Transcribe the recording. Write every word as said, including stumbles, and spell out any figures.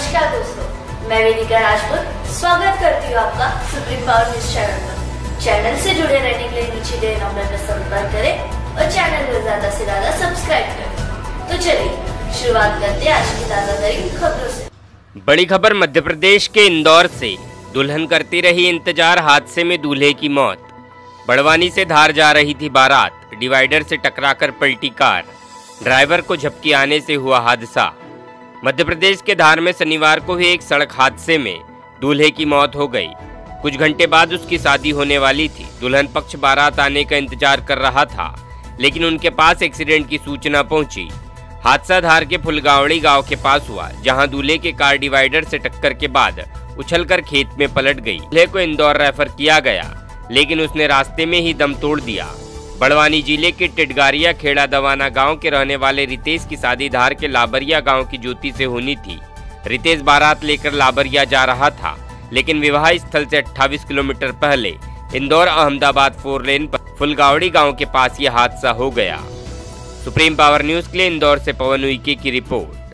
नमस्कार दोस्तों, मैं वेदिका राजपूत स्वागत करती हूँ आपका सुप्रीम पावर न्यूज चैनल पर। चैनल से जुड़े रहने के लिए नीचे दिए नंबर पर संपर्क करें और चैनल को ज्यादा से ज्यादा सब्सक्राइब करें। तो चलिए शुरुआत करते हैं आज की ताजा तरीन खबरों से। बड़ी खबर मध्य प्रदेश के इंदौर से। दुल्हन करती रही इंतजार, हादसे में दूल्हे की मौत। बड़वानी से धार जा रही थी बारात, डिवाइडर से टकराकर पलटी कार, ड्राइवर को झपकी आने से हुआ हादसा। मध्य प्रदेश के धार में शनिवार को हुए एक सड़क हादसे में दूल्हे की मौत हो गई। कुछ घंटे बाद उसकी शादी होने वाली थी। दुल्हन पक्ष बारात आने का इंतजार कर रहा था, लेकिन उनके पास एक्सीडेंट की सूचना पहुंची। हादसा धार के फुलगावड़ी गांव के पास हुआ, जहां दूल्हे के कार डिवाइडर से टक्कर के बाद उछलकर खेत में पलट गई। दूल्हे को इंदौर रेफर किया गया, लेकिन उसने रास्ते में ही दम तोड़ दिया। बड़वानी जिले के टिटगारिया खेड़ा दवाना गांव के रहने वाले रितेश की शादी धार के लाबरिया गांव की ज्योति से होनी थी। रितेश बारात लेकर लाबरिया जा रहा था, लेकिन विवाह स्थल से अट्ठाईस किलोमीटर पहले इंदौर अहमदाबाद फोर लेन पर फुलगावड़ी गांव के पास यह हादसा हो गया। सुप्रीम पावर न्यूज के लिए इंदौर से पवन उइके की रिपोर्ट।